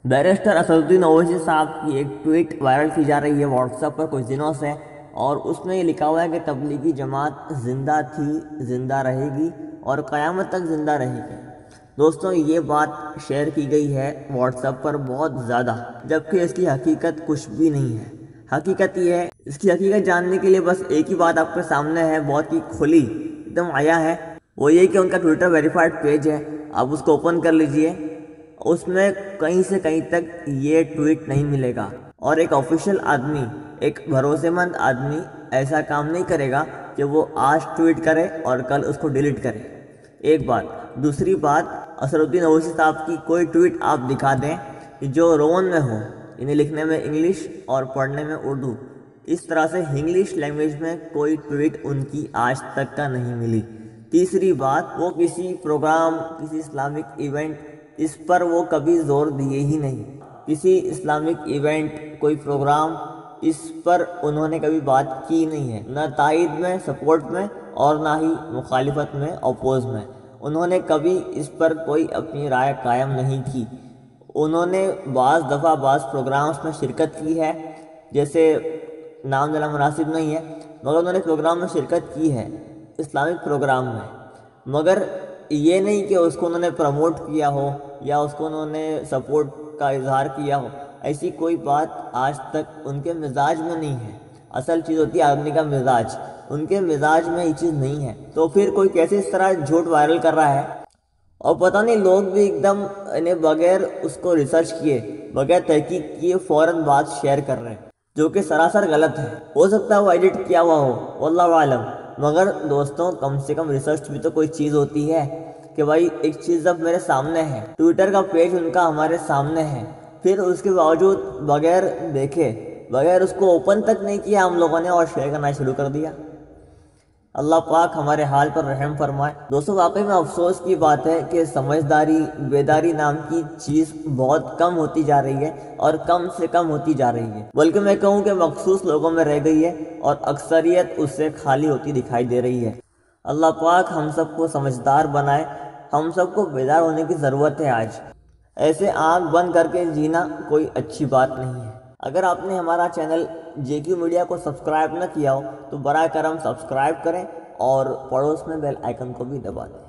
Barrister Asaduddin Owaisi साहब की एक ट्वीट वायरल की जा रही है व्हाट्सएप पर कुछ दिनों से, और उसमें ये लिखा हुआ है कि तबलीगी जमात ज़िंदा थी, ज़िंदा रहेगी और क़यामत तक ज़िंदा रहेगी। दोस्तों, ये बात शेयर की गई है व्हाट्सएप पर बहुत ज़्यादा, जबकि इसकी हकीकत कुछ भी नहीं है। हकीकत ये है, इसकी हकीकत जानने के लिए बस एक ही बात आपके सामने है, बहुत ही खुली एकदम आया है। वो ये कि उनका ट्विटर वेरीफाइड पेज है, आप उसको ओपन कर लीजिए। उसमें कहीं से कहीं तक ये ट्वीट नहीं मिलेगा, और एक ऑफिशियल आदमी, एक भरोसेमंद आदमी ऐसा काम नहीं करेगा कि वो आज ट्वीट करे और कल उसको डिलीट करे। एक बात। दूसरी बात, असदुद्दीन ओवैसी साहब की कोई ट्वीट आप दिखा दें कि जो रोमन में हो, इन्हें लिखने में इंग्लिश और पढ़ने में उर्दू, इस तरह से इंग्लिश लैंग्वेज में कोई ट्वीट उनकी आज तक का नहीं मिली। तीसरी बात, वो किसी प्रोग्राम, किसी इस्लामिक इवेंट, इस पर वो कभी जोर दिए ही नहीं। किसी इस्लामिक इवेंट, कोई प्रोग्राम, इस पर उन्होंने कभी बात की नहीं है, न तायद में, सपोर्ट में, और ना ही मुखालिफत में, अपोज में। उन्होंने कभी इस पर कोई अपनी राय कायम नहीं की। उन्होंने बाज़ दफ़ा बाज़ प्रोग्राम्स में शिरकत की है, जैसे नाम लेना मुनासिब नहीं है, मगर उन्होंने प्रोग्राम में शिरकत की है, इस्लामिक प्रोग्राम में। मगर ये नहीं कि उसको उन्होंने प्रमोट किया हो या उसको उन्होंने सपोर्ट का इजहार किया हो। ऐसी कोई बात आज तक उनके मिजाज में नहीं है। असल चीज़ होती है आदमी का मिजाज, उनके मिजाज में ये चीज़ नहीं है। तो फिर कोई कैसे इस तरह झूठ वायरल कर रहा है, और पता नहीं लोग भी एकदम इन्हें बगैर उसको रिसर्च किए, बगैर तहकीक किए फ़ौरन बात शेयर कर रहे हैं, जो कि सरासर गलत है। हो सकता है वो एडिट किया हुआ हो, वल्लाहु आलम, मगर दोस्तों कम से कम रिसर्च भी तो कोई चीज़ होती है कि भाई एक चीज़ जब मेरे सामने है, ट्विटर का पेज उनका हमारे सामने है, फिर उसके बावजूद बगैर देखे, बगैर उसको ओपन तक नहीं किया हम लोगों ने और शेयर करना शुरू कर दिया। अल्लाह पाक हमारे हाल पर रहम फरमाए। दोस्तों, वाकई में अफसोस की बात है कि समझदारी, बेदारी नाम की चीज़ बहुत कम होती जा रही है, और कम से कम होती जा रही है, बल्कि मैं कहूँ कि मखसूस लोगों में रह गई है और अक्सरियत उससे खाली होती दिखाई दे रही है। अल्लाह पाक हम सबको समझदार बनाए, हम सबको बेदार होने की ज़रूरत है आज। ऐसे आँख बंद करके जीना कोई अच्छी बात नहीं है। अगर आपने हमारा चैनल जेक्यू मीडिया को सब्सक्राइब न किया हो तो बराए करम सब्सक्राइब करें और पड़ोस में बेल आइकन को भी दबा दें।